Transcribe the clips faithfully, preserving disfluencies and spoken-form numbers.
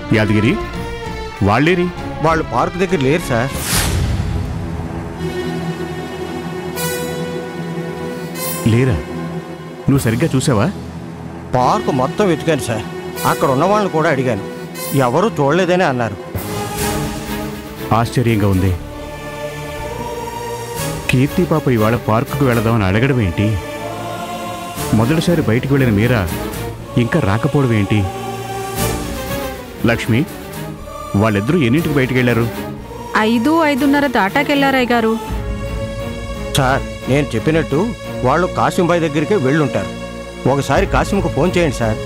యాదగిరి వాళ్ళేరి? వాళ్ళు పార్క్ దగ్గర లేరు సార్. లేరా? నువ్వు సరిగ్గా చూసావా? పార్క్ మొత్తం వెతికాను సార్. అక్కడ ఉన్న వాళ్ళని కూడా అడిగాను, ఎవరూ చూడలేదని అన్నారు. ఆశ్చర్యంగా ఉంది. కీర్తి పాప ఇవాళ పార్కుకు వెళదామని అడగడం ఏంటి? మొదటిసారి బయటికి వెళ్ళిన మీరా ఇంకా రాకపోవడం ఏంటి? లక్ష్మి, వాళ్ళిద్దరూ ఎన్నింటికి బయటికి వెళ్ళారు? ఐదు ఐదున్నర దాటాకెళ్లారయ్య గారు. సార్, నేను చెప్పినట్టు వాళ్ళు కాసింబాయ్ దగ్గరికే వెళ్ళుంటారు. ఒకసారి కాసింకు ఫోన్ చేయండి సార్.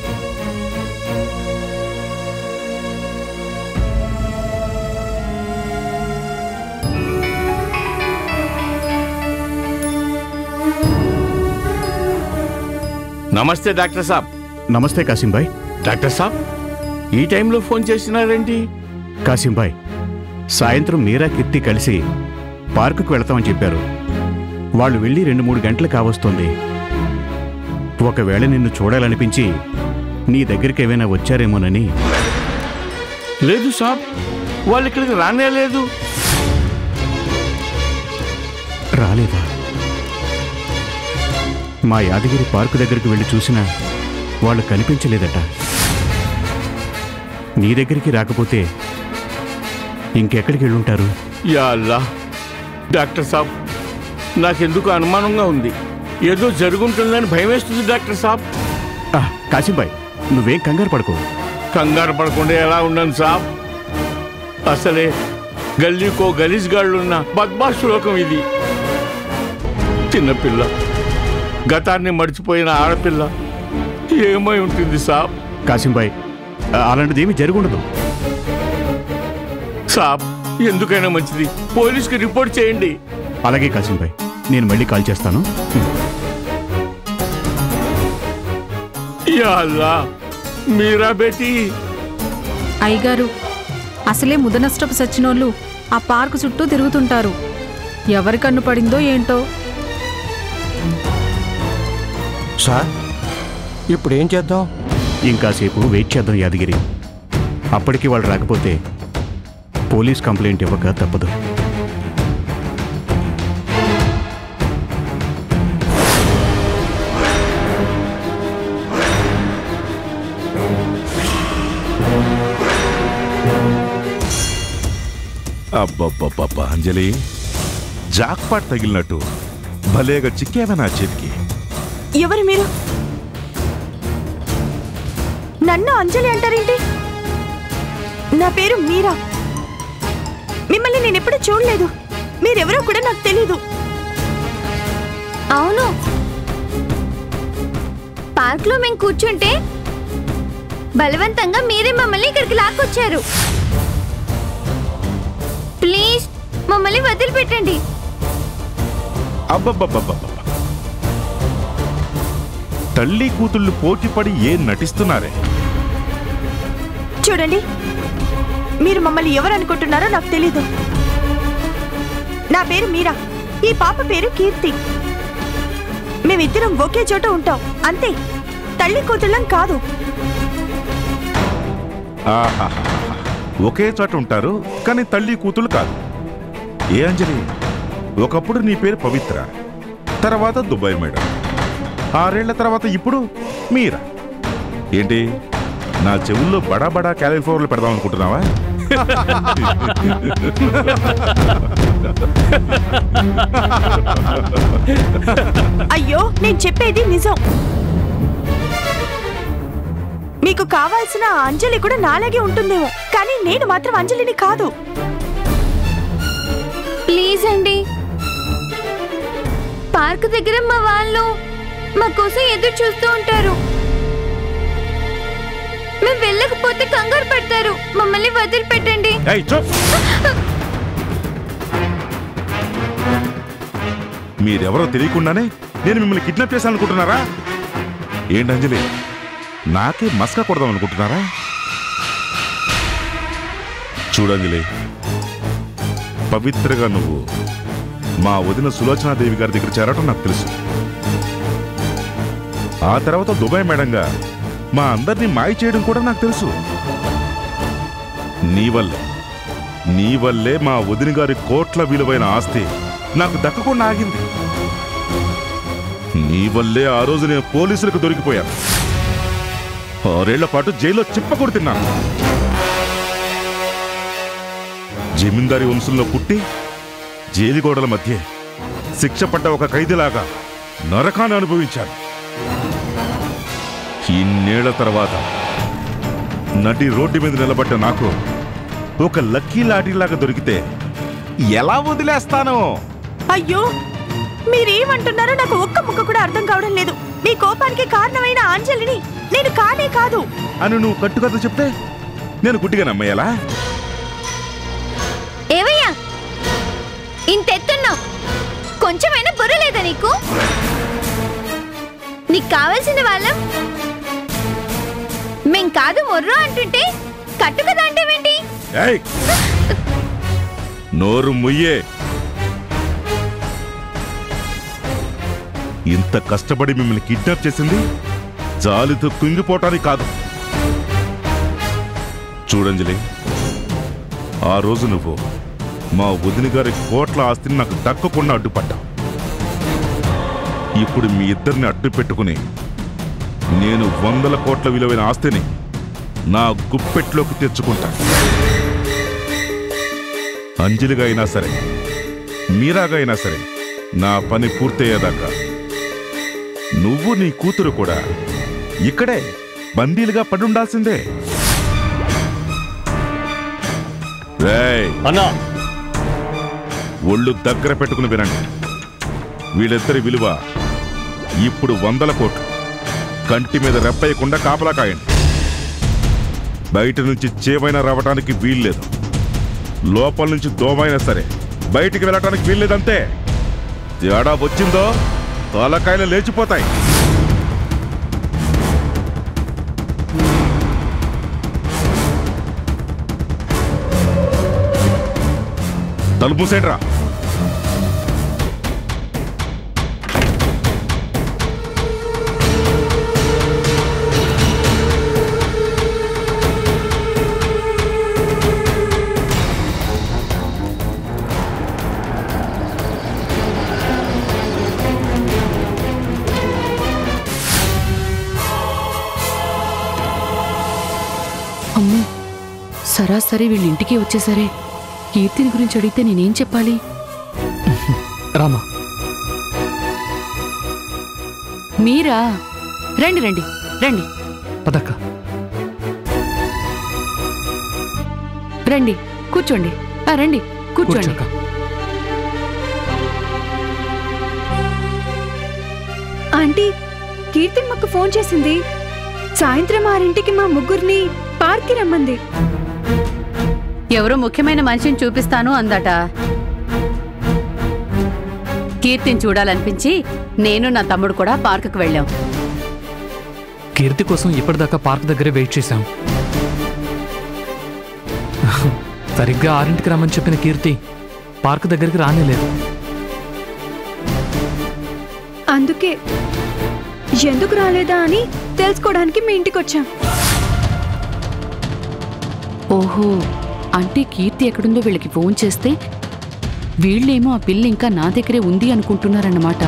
నమస్తే డాక్టర్ సాబ్. నమస్తే కాసింబాయ్. డాక్టర్ సాబ్, ఈ టైంలో ఫోన్ చేసినారేంటి? కాసింబాయ్, సాయంత్రం మీరా కీర్తి కలిసి పార్కుకు వెళతామని చెప్పారు. వాళ్ళు వెళ్ళి రెండు మూడు గంటలు కావస్తుంది. ఒకవేళ నిన్ను చూడాలనిపించి నీ దగ్గరికి ఏమైనా వచ్చారేమోనని. లేదు సాబ్, వాళ్ళు ఇక్కడికి రానే లేదు. రాలేదా? మా యాదగిరి పార్కు దగ్గరికి వెళ్ళి చూసినా వాళ్ళు కనిపించలేదట. నీ దగ్గరికి రాకపోతే ఇంకెక్కడికి వెళ్ళుంటారు? యా అల్లా, డాక్టర్ సాబ్, నాకెందుకు అనుమానంగా ఉంది. ఏదో జరుగుంటుందని భయం వేస్తుంది డాక్టర్ సాబ్. కాసింబాయ్, నువ్వేం కంగారు పడుకో. కంగారు పడకుండా ఎలా ఉన్నాను సాబ్? అసలే గల్లీకో గలీజ్ గాళ్ళున్న బద్మాష్ లోకం ఇది. చిన్నపిల్ల, గతాన్ని మర్చిపోయిన ఆడపిల్ల ఏమై ఉంటుంది సాబ్? కాసింబాయ్, అలాంటిదేమీ జరుగుండదు సాబ్. ఎందుకైనా మంచిది పోలీస్కి రిపోర్ట్ చేయండి. అలాగే కాసింబాయ్, నేను మళ్ళీ కాల్ చేస్తాను. యా అల్లా, మీరా బేటీ. అయ్యగారు, అసలే ముదనష్టపు సచ్చినోళ్ళు ఆ పార్కు చుట్టూ తిరుగుతుంటారు. ఎవరి కన్ను పడిందో ఏంటో. సార్, ఇప్పుడు ఏం చేద్దాం? ఇంకాసేపు వెయిట్ చేద్దాం యాదగిరి. అప్పటికి వాళ్ళు రాకపోతే పోలీస్ కంప్లైంట్ ఇవ్వక తప్పదు. అబ్బబ్బబ్బబ్బా అంజలి, జాక్పాట్ తగిలినట్టు భలేగా చిక్కేవా నా చేతికి. ఎవరు మీరు? నన్ను అంజలి అంటారేంటి? నా పేరు మీరా. మిమ్మల్ని నేను ఎప్పుడు చూడలేదు. మీరెవరో కూడా నాకు తెలీదు. అవును, పార్క్ లో మేము కూర్చుంటే బలవంతంగా మీరే మమ్మల్ని ఇక్కడికి లాక్కొచ్చారు. ప్లీజ్ మమ్మల్ని వదిలిపెట్టండి. అబ్బబ్బబ్బబ్బబ్బ, తల్లి కూతుళ్ళు పోటీపడి ఏం నటిస్తున్నారే? చూడండి, మీరు మమ్మల్ని ఎవరు అనుకుంటున్నారో నాకు తెలీదు. నా పేరు మీరా, ఈ పాప పేరు కీర్తి. మేమిద్దరం ఒకే చోట ఉంటాం, అంతే. తల్లి కూతుళ్ళం కాదు. ఆహా, ఒకే చోట ఉంటారు కానీ తల్లి కూతుళ్ళు కాదు. ఏ అంజలి, ఒకప్పుడు నీ పేరు పవిత్ర, తర్వాత దుబాయ్ మేడం, ఆరేళ్ల తర్వాత ఇప్పుడు మీరా. ఏంటి, నా చెవుల్లో బడా బడా క్యాలిఫ్లవర్లు పెడదాం అనుకుంటున్నావా? అయ్యో, నేను చెప్పేది నిజం. మీకు కావాల్సిన అంజలి కూడా నాలాగే ఉంటుందేమో, కానీ నేను మాత్రం అంజలిని కాదు. ప్లీజ్ అండి, పార్క్ దగ్గర మా వాళ్ళు మా కోసం ఎదురు చూస్తూ ఉంటారు. మేము వెళ్ళకపోతే కంగారు పడతారు. మమ్మల్ని వదిలిపెట్టండి. మీరెవరో తెలియకుండానే నేను మిమ్మల్ని కిడ్నాప్ చేశాను అనుకుంటున్నారా? ఏంటి అంజలి, నాకే మస్కా కొడదాం అనుకుంటున్నారా? చూడంజలి, పవిత్రగా నువ్వు మా వదిన సులోచనాదేవి గారి దగ్గర చేరటం నాకు తెలుసు. ఆ తర్వాత దుబాయ్ మేడంగా మా అందరినీ మాయ చేయడం కూడా నాకు తెలుసు. నీ వల్లే నీ వల్లే మా వదిన గారి కోట్ల విలువైన ఆస్తి నాకు దక్కకుండా ఆగింది. నీ వల్లే ఆ రోజు నేను పోలీసులకు దొరికిపోయాను. ఆరేళ్ల పాటు జైల్లో చిప్పకూడు తిన్నాను. జమీందారీ వంశంలో పుట్టి జైలుగోడల మధ్య శిక్ష పడ్డ ఒక ఖైదీలాగా నరకాన్ని అనుభవించాను. ఇన్నేళ్ల తర్వాత నటి రోడ్డు మీద నిలబడ్డ నాకు ఒక లక్కీ లాఠీలాగా దొరికితే ఎలా వదిలేస్తాను? అయ్యో, మీరేమంటున్నారో నాకు ఒక్క ముక్క కూడా అర్థం కావడం లేదు. మీ కోపానికి కారణమైన అంజలిని నేను కానే కాదు అని నువ్వు కట్టుకథ చెప్తే నేను గుడ్డిగా నమ్మేయాలా? ఏవయ్యా, ఇంతెత్తున్నావు, కొంచెమైనా బుర్ర లేదా నీకు? నీకు కావాల్సిన వాళ్ళం మేం కాదు మొర్రో అంటుంటే కట్టు కదా అంటేవేంటి? ఏయ్, నోరు ముయ్యే. ఇంత కష్టపడి మిమ్మల్ని కిడ్నాప్ చేసింది జాలితో కుంగిపోవటానికి కాదు. చూడంజలి, ఆ రోజు నువ్వు మా వదిన గారి కోట్ల ఆస్తిని నాకు దక్కకుండా అడ్డుపడ్డావు. ఇప్పుడు మీ ఇద్దరిని అడ్డు పెట్టుకుని నేను వందల కోట్ల విలువైన ఆస్తిని నా గుప్పెట్లోకి తెచ్చుకుంటా. అంజలిగా అయినా సరే, మీరాగా అయినా సరే, నా పని పూర్తయ్యేదాకా నువ్వు నీ కూతురు కూడా ఇక్కడే బందీలుగా పడుండాల్సిందే. రేయ్, ఒళ్ళు దగ్గర పెట్టుకుని వినండి. వీళ్ళిద్దరి విలువ ఇప్పుడు వందల కోట్లు. కంటి మీద రెప్పయ్యకుండా కాపలా కాయండి. బయట నుంచి చేవైనా రావటానికి వీల్లేదు. లోపల నుంచి దోమైనా సరే బయటికి వెళ్ళటానికి వీల్లేదంతే. తేడా వచ్చిందో తలకాయలు లేచిపోతాయి. తలుపు మూసేయండిరా. అమ్మో, సరాసరి వీళ్ళింటికి వచ్చేసరే. కీర్తిని గురించి అడిగితే నేనేం చెప్పాలి? రామా, మీరా? రండి రండి రండి పదక్క. రండి, కూర్చోండి. ఆ, రండి కూర్చోండి. కూర్చోక్క. ఆంటీ, కీర్తిమ్మకు ఫోన్ చేసింది. సాయంత్రం ఆరింటికి మా ముగ్గురిని పార్క్కి రమ్మంది. ఎవరో ముఖ్యమైన మనిషిని చూపిస్తాను అందట. కీర్తిని చూడాలనిపించి నేను నా తమ్ముడు కూడా పార్కుకు వెళ్ళాం. కీర్తి కోసం ఇప్పటిదాకా పార్క్ దగ్గరే వెయిట్ చేశాం. సరిగ్గా ఆరింటికి రమ్మని చెప్పిన కీర్తి పార్క్ దగ్గరికి రానేలేదు. అందుకే ఎందుకు రాలేదా అని తెలుసుకోవడానికి మీ ఇంటికి వచ్చాం. ఓహో, అంటే కీర్తి ఎక్కడుందో వీళ్ళకి ఫోన్ చేస్తే వీళ్ళేమో ఆ పిల్ల ఇంకా నా దగ్గరే ఉంది అనుకుంటున్నారన్నమాట.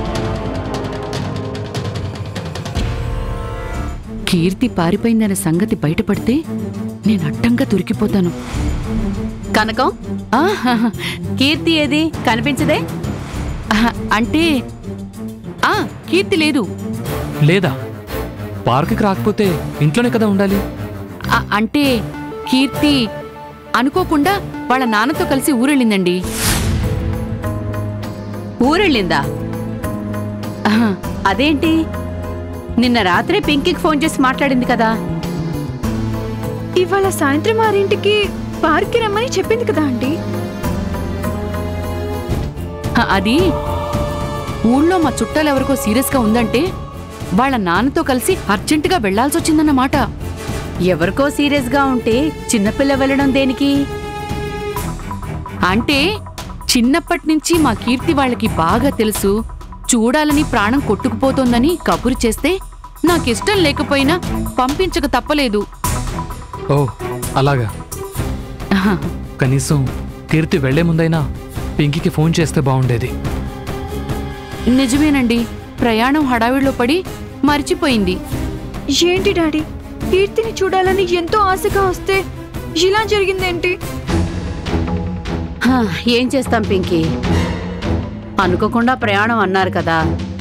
కీర్తి పారిపోయిందనే సంగతి బయటపడితే నేను అడ్డంగా దొరికిపోతాను. కనకం, ఆహాహా, కీర్తి ఏది కనిపించదే? ఆహా, అంటే ఆ కీర్తి లేదు. లేదా? పార్కుకి రాకపోతే ఇంట్లోనే కదా ఉండాలి. ఆ, అంటే కీర్తి అనుకోకుండా వాళ్ళ నాన్నతో కలిసి ఊరెళ్ళిందండి. ఊరెళ్ళిందా? ఆహా, అదేంటి? నిన్న రాత్రే పింకీకి ఫోన్ చేసి మాట్లాడింది కదా. ఇవాళ సాయంత్రం ఆరింటికి పార్క్కి రమ్మని చెప్పింది కదా ఆంటీ. ఆ, అది ఊళ్ళో మా చుట్టాలు ఎవరికో సీరియస్గా ఉందంటే వాళ్ళ నాన్నతో కలిసి అర్జెంటుగా వెళ్లాల్సి వచ్చిందన్నమాట. ఎవరికో సీరియస్గా ఉంటే చిన్నపిల్ల వెళ్ళడం దేనికి? అంటే చిన్నప్పటి నుంచి మా కీర్తి వాళ్ళకి బాగా తెలుసు, చూడాలని ప్రాణం కొట్టుకుపోతోందని కబురు చేస్తే నాకిష్టం లేకపోయినా పంపించక తప్పలేదు. ఓ అలాగా. కనీసం కీర్తి వెళ్లే ముందైనా పింకీకి ఫోన్ చేస్తే బాగుండేది. నిజమేనండి, ప్రయాణం హడావిడిలో పడి మర్చిపోయింది. ఏంటి డాడీ, కీర్తిని చూడాలని ఎంతో ఆశగా వస్తే ఇలా జరిగిందేంటి? హా, ఏం చేస్తాం పింకీ, అనుకోకుండా ప్రయాణం అన్నారు కదా.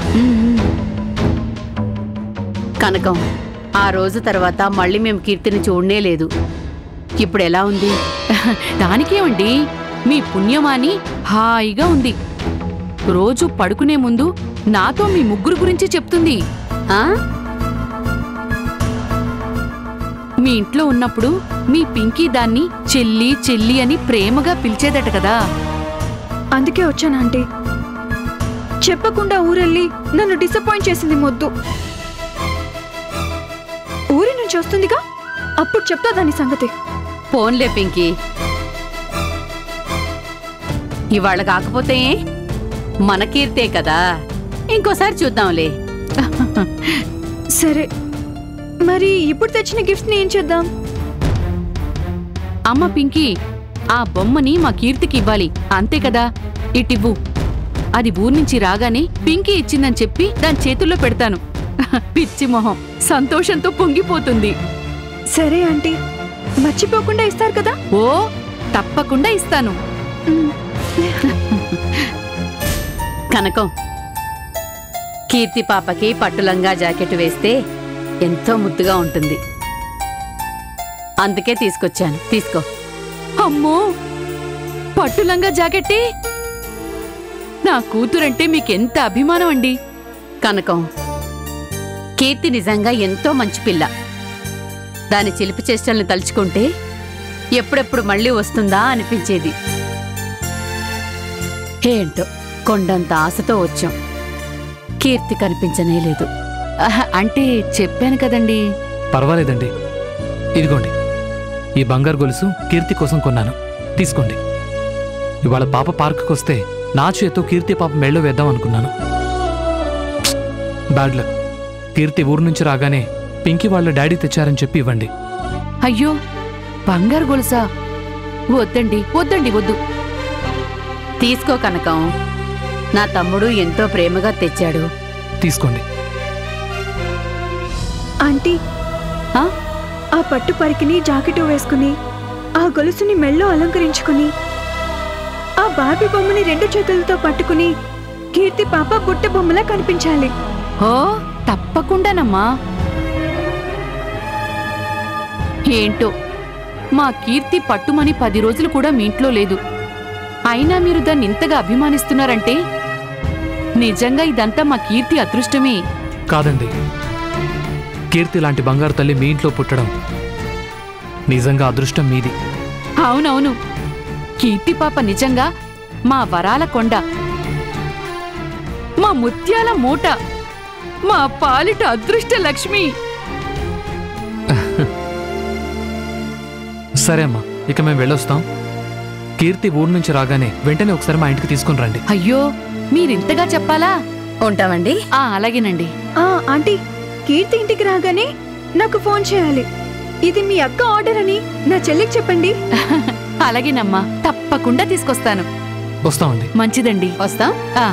కనకం, ఆ రోజు తర్వాత మళ్ళీ మేము కీర్తిని చూడనే లేదు. ఇప్పుడు ఎలా ఉంది? దానికేమండి, మీ పుణ్యమాని హాయిగా ఉంది. రోజు పడుకునే ముందు నాతో మీ ముగ్గురు గురించి చెప్తుంది. ఆ మీ ఇంట్లో ఉన్నప్పుడు మీ పింకీ దాన్ని చెల్లి చెల్లి అని ప్రేమగా పిలిచేదట కదా. అందుకే వచ్చాను ఆంటీ. చెప్పకుండా ఊరెళ్ళి నన్ను డిసప్పాయింట్ చేసింది మొద్దు. ఊరి నుంచి వస్తుందిగా, అప్పుడు చెప్తా దాని సంగతి. ఫోన్లే పింకీ, ఇవాళ కాకపోతే మన కీర్తే కదా, ఇంకోసారి చూద్దాంలే. సరే, మరి ఇప్పుడు తెచ్చిన గిఫ్ట్ ని ఏం చేద్దాం? అమ్మ పింకీ, ఆ బొమ్మని మా కీర్తికి ఇవ్వాలి, అంతే కదా. ఇటివ్వు. అది ఊరి నుంచి రాగానే పింకీ ఇచ్చిందని చెప్పి దాని చేతుల్లో పెడతాను. పిచ్చి మొహం సంతోషంతో పొంగిపోతుంది. సరే ఆంటీ, మర్చిపోకుండా ఇస్తారు కదా? ఓ, తప్పకుండా ఇస్తాను. కనకం, కీర్తి పాపకి పట్టులంగా జాకెట్ వేస్తే ఎంతో ముద్దుగా ఉంటుంది, అందుకే తీసుకొచ్చాను. తీసుకో. అమ్మో, పట్టులంగా జాకెట్టే! నా కూతురంటే మీకెంత అభిమానం అండి. కనకం, కీర్తి నిజంగా ఎంతో మంచి పిల్ల. దాని చిలిపి చేష్టల్ని తలుచుకుంటే ఎప్పుడెప్పుడు మళ్ళీ వస్తుందా అనిపించేది. ఏంటో కొండంత ఆశతో వచ్చాం, కీర్తి కనిపించనే లేదు. అంటే చెప్పాను కదండి. పర్వాలేదండి, ఇదిగోండి, ఈ బంగారు గొలుసు కీర్తి కోసం కొన్నాను, తీసుకోండి. ఇవాళ పాప పార్కుకి వస్తే నా చేతో కీర్తి పాప మెళ్ళో వేద్దాం అనుకున్నాను. బ్యాడ్ లక్, కీర్తి ఊరు నుంచి రాగానే పింకీ వాళ్ళ డాడీ తెచ్చారని చెప్పి ఇవ్వండి. అయ్యో, బంగారు గొలుసా? వద్దండి వద్దండి వద్దు. తీసుకో కనకం, నా తమ్ముడు ఎంతో ప్రేమగా తెచ్చాడు. తీసుకోండి. ఆంటీ, ఆ పట్టు పరికిని జాకెట్ వేసుకుని, ఆ గొలుసుని మెళ్ళో అలంకరించుకుని, ఆ బార్బీ బొమ్మని రెండు చేతులతో పట్టుకుని కీర్తి పాప బుట్ట బొమ్మలా కనిపించాలి. ఓ, తప్పకుండానమ్మా. ఏంటో మా కీర్తి పట్టుమని పది రోజులు కూడా మీ ఇంట్లో లేదు, అయినా మీరు దాన్ని ఇంతగా అభిమానిస్తున్నారంటే నిజంగా ఇదంతా మా కీర్తి అదృష్టమే. కాదండి, కీర్తి లాంటి బంగారు తల్లి మీ ఇంట్లో పుట్టడం నిజంగా అదృష్టం మీది. అవునవును, కీర్తి పాప నిజంగా మా వరాల కొండ, మా ముత్యాల మూట, మా పాలిట అదృష్ట లక్ష్మి. సరే అమ్మా, ఇక మేము వెళ్ళొస్తాం. కీర్తి ఊరు నుంచి రాగానే వెంటనే ఒకసారి మా ఇంటికి తీసుకుని రండి. అయ్యో, మీరింతగా చెప్పాలా? ఉంటామండి. ఆ అలాగేనండి. ఆ ఆంటీ, కీర్తి ఇంటికి రాగానే నాకు ఫోన్ చేయాలి. ఇది మీ అక్క ఆర్డర్ అని నా చెల్లికి చెప్పండి. అలాగేనమ్మా, తప్పకుండా తీసుకొస్తాను. వస్తామండి. మంచిదండి, వస్తాం. ఆ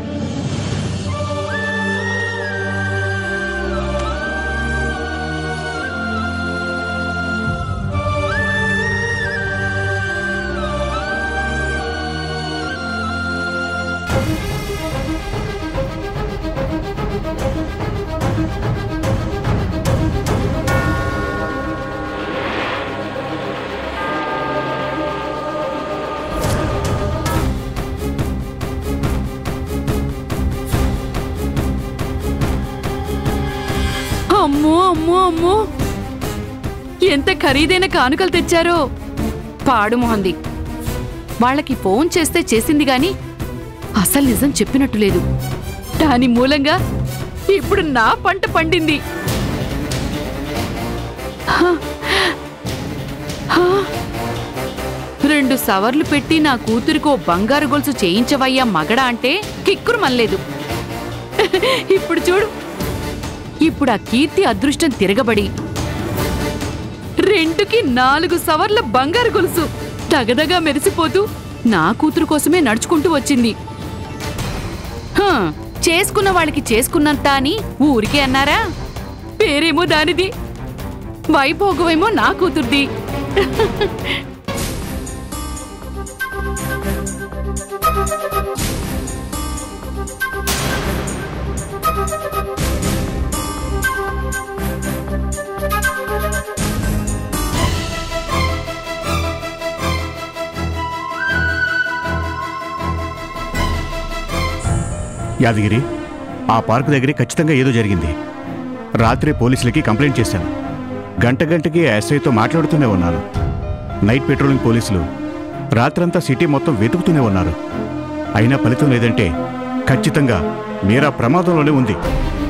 అమ్మో అమ్మో అమ్మో, ఎంత ఖరీదైన కానుకలు తెచ్చారో. పాడు మొహంది. వాళ్ళకి ఫోన్ చేస్తే చేసింది గాని అసలు నిజం చెప్పినట్టు లేదు. దాని మూలంగా ఇప్పుడు నా పంట పండింది. రెండు సవర్లు పెట్టి నా కూతురికో బంగారు గొలుసు చేయించవయ్యా మగడా అంటే కిక్కురు మల్లేదు. ఇప్పుడు చూడు, ఇప్పుడు ఆ కీర్తి అదృష్టం తిరగబడి రెండుకి నాలుగు సవర్ల బంగారు గొలుసు తగదగా మెరిసిపోతూ నా కూతురు కోసమే నడుచుకుంటూ వచ్చింది. హా, చేసుకున్న వాళ్ళకి చేసుకున్నంత అని ఊరికే అన్నారా? పేరేమో దానిది, వైభోగమేమో నా కూతుర్ది. యాదగిరి, ఆ పార్కు దగ్గరే ఖచ్చితంగా ఏదో జరిగింది. రాత్రి పోలీసులకి కంప్లైంట్ చేశాను. గంట గంటకి ఎస్ఐతో మాట్లాడుతూనే ఉన్నాను. నైట్ పెట్రోలింగ్ పోలీసులు రాత్రంతా సిటీ మొత్తం వెతుకుతూనే ఉన్నారు. అయినా ఫలితం లేదంటే ఖచ్చితంగా మీరా ప్రమాదంలోనే ఉంది.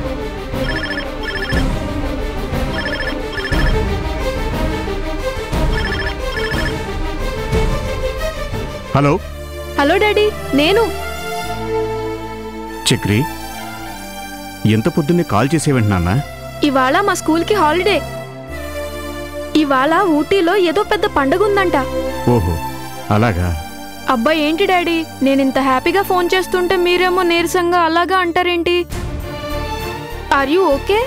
హలో హలో డాడీ, నేను చక్రి, ఎంత పొద్దున్నే కాల్ చేసేవంటి నాన్న? ఇవాళ మా స్కూల్కి హాలిడే. ఇవాళ ఊటీలో ఏదో పెద్ద పండుగ ఉందంట. ఓహో, అలాగా. అబ్బా ఏంటి డాడీ, నేనింత హ్యాపీగా ఫోన్ చేస్తుంటే మీరేమో నీరసంగా అలాగా అంటారేంటి? Are you okay?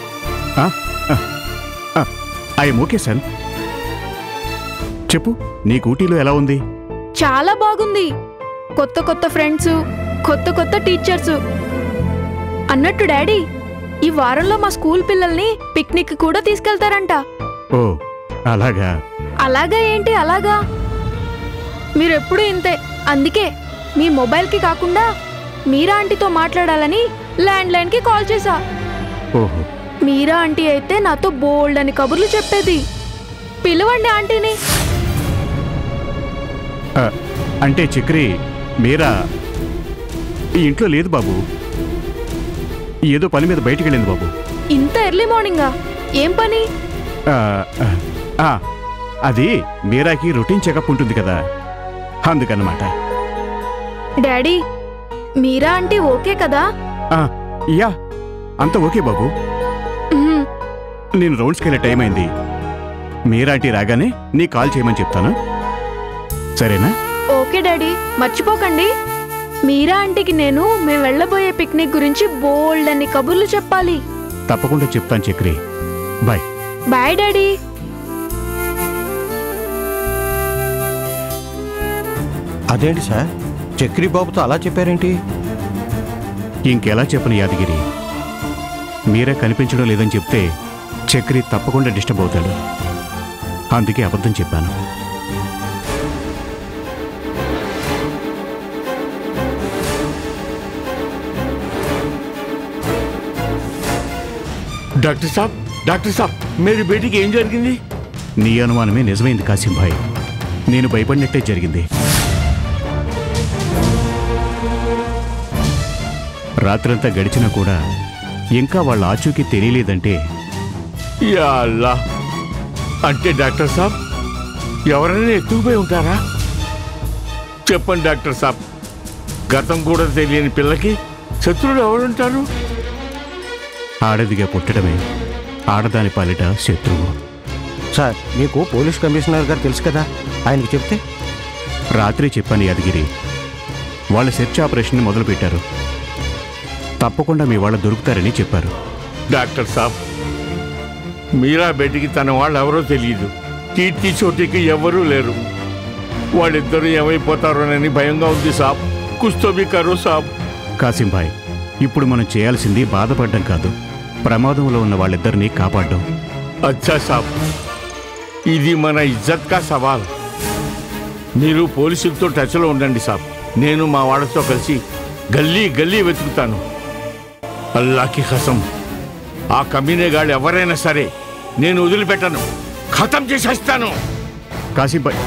I'm okay son. చెప్పు, నీకు ఊటీలో ఎలా ఉంది? చాలా బాగుంది. కొత్త కొత్త ఫ్రెండ్స్, కొత్త కొత్త టీచర్స్. అన్నట్టు డాడీ, ఈ వారంలో మా స్కూల్ పిల్లల్ని పిక్నిక్ కూడా తీసుకెళ్తారంట. ఓ అలాగా. అలాగా ఏంటి అలాగా? మీరెప్పుడు ఇంతే. అందుకే మీ మొబైల్కి కాకుండా మీరా ఆంటీతో మాట్లాడాలని ల్యాండ్ లైన్కి కాల్ చేశా. ఓహో, మీరా ఆంటీ అయితే నాతో బోల్డ్ అని కబుర్లు చెప్పేది. పిలవండి ఆంటీని. అంటే చక్రి, మీరా ఈ ఇంట్లో లేదు బాబు. ఏదో పని మీద బయటికి వెళ్ళింది బాబు. ఇంత ఎర్లీ మార్నింగా? ఏం పని? అది మీరాకి రొటీన్ చెకప్ ఉంటుంది కదా, అందుకన్నమాట. డాడీ, మీరా ఆంటీ ఓకే కదా? యా, అంత ఓకే బాబు. నేను రౌండ్స్కి వెళ్ళే టైం అయింది. మీరా ఆంటీ రాగానే నీ కాల్ చేయమని చెప్తాను, సరేనా? ఓకే డాడీ, మర్చిపోకండి. మీరా ఆంటీకి నేను మేము వెళ్ళబోయే పిక్నిక్ గురించి బోల్డ్ అని కబుర్లు చెప్పాలి. తప్పకుండా చెప్తాను చక్రి. బాయ్. Bye daddy. అదేంటి సార్, చక్రి బాబుతో అలా చెప్పారేంటి? ఇంకెలా చెప్పను యాదగిరి. మీరే కనిపించడం లేదని చెప్తే చక్రి తప్పకుండా డిస్టర్బ్ అవుతాడు. అందుకే అబద్ధం చెప్పాను. డాక్టర్ సాబ్, డాక్టర్ సాబ్, మేరీ బేటీకి ఏం జరిగింది? నీ అనుమానమే నిజమైంది కాసిం భాయ్. నేను భయపడినట్టే జరిగింది. రాత్రంతా గడిచినా కూడా ఇంకా వాళ్ళ ఆచూకీ తెలియలేదంటే. యా అల్లా, అంటే డాక్టర్ సాబ్ ఎవరైనా ఎత్తుకుపోయి ఉంటారా? చెప్పండి డాక్టర్ సాబ్, గతం కూడా తెలియని పిల్లకి శత్రువులు ఎవరుంటారు? ఆడదిగా పుట్టడమే ఆడదాని పాలిట శత్రువు. సార్, మీకు పోలీస్ కమిషనర్ గారు తెలుసు కదా, ఆయనకు చెప్తే? రాత్రి చెప్పాను యాదగిరి. వాళ్ళ సెర్చ్ ఆపరేషన్ మొదలుపెట్టారు. తప్పకుండా మీ వాళ్ళు దొరుకుతారని చెప్పారు. డాక్టర్ సాబ్, మీరా బేటికి తన వాళ్ళు ఎవరో తెలియదు. కీర్తి చోటికి ఎవరూ లేరు. వాళ్ళిద్దరూ ఏమైపోతారోనని భయంగా ఉంది సాబ్. కుస్తోబీ కరో సాబ్. కాసిం భాయ్, ఇప్పుడు మనం చేయాల్సింది బాధపడడం కాదు, ప్రమాదంలో ఉన్న వాళ్ళిద్దరినీ కాపాడడం. అచ్చా సాబ్, ఇది మన ఇజ్జత్ కా సవాల్. మీరు పోలీసులతో టచ్లో ఉండండి సాబ్. నేను మా వాళ్ళతో కలిసి గల్లీ గల్లీ వెతుకుతాను. అల్లాకి ఖసం, ఆ కమీనేగాళ్ళు ఎవరైనా సరే నేను వదిలిపెట్టను, ఖతం చేసేస్తాను. కాసిం భాయ్,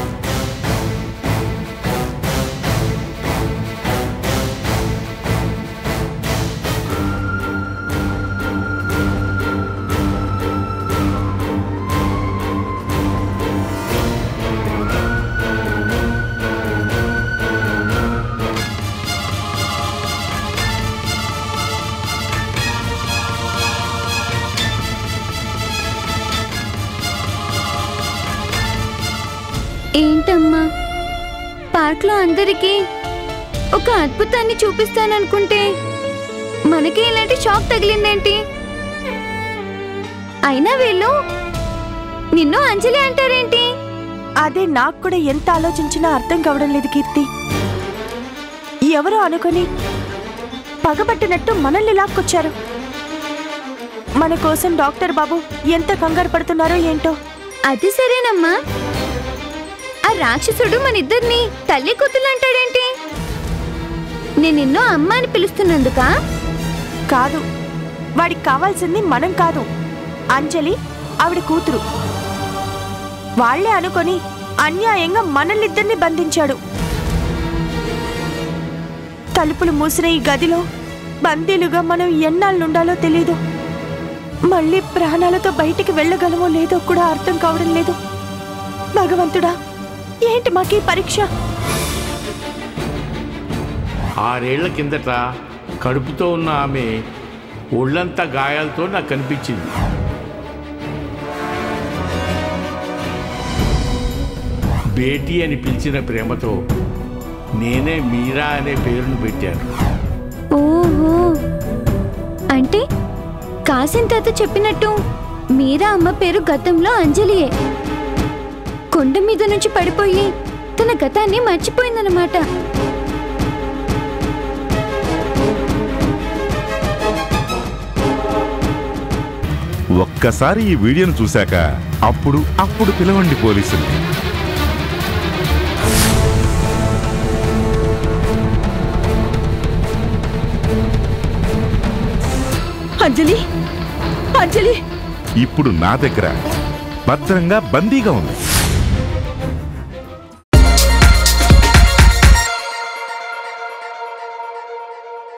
పార్క్లో అందరికీ ఒక అద్భుతాన్ని చూపిస్తాననుకుంటే మనకి ఇలాంటి షాక్ తగిలిందేంటి? అయినా వీళ్ళు నిన్ను అంజలి అంటారేంటి? అదే నాకు కూడా ఎంత ఆలోచించినా అర్థం కావడం లేదు కీర్తి. ఎవరో అనుకొని పగబట్టినట్టు మనల్ని లాక్కొచ్చారు. మన కోసం డాక్టర్ బాబు ఎంత కంగారు పడుతున్నారో ఏంటో. అది సరేనమ్మా, ఆ రాక్షసుడు మన ఇద్దరిని తల్లి కూతురు అంటాడేంటి? నేను నిన్నో అమ్మ అని పిలుస్తున్నందుకా? కాదు, వాడికి కావాల్సింది మనం కాదు, అంజలి ఆవిడ కూతురు. వాళ్లే అనుకొని అన్యాయంగా మనల్నిద్దరిని బంధించాడు. తలుపులు మూసిన ఈ గదిలో బందీలుగా మనం ఎన్నాళ్ళుండాలో తెలీదు. మళ్ళీ ప్రాణాలతో బయటికి వెళ్ళగలమో లేదో కూడా అర్థం కావడం లేదు. భగవంతుడా, ఏంటి మాకీ పరీక్ష? ఆరేళ్ల కిందట కడుపుతో ఉన్న ఆమె ఒళ్ళంతా గాయాలతో నాకు కనిపించింది. బేటీ అని పిలిచిన ప్రేమతో నేనే మీరా అనే పేరును పెట్టాను. ఓహో, అంటే కాసిం తాత చెప్పినట్టు మీరా అమ్మ పేరు గతంలో అంజలియే. కొండ మీద నుంచి పడిపోయి తన గతాన్ని మర్చిపోయిందన్నమాట. ఒక్కసారి ఈ వీడియోను చూశాక అప్పుడు అప్పుడు పిలవండి పోలీసులు. అంజలి, అంజలి ఇప్పుడు నా దగ్గర భద్రంగా బందీగా ఉంది.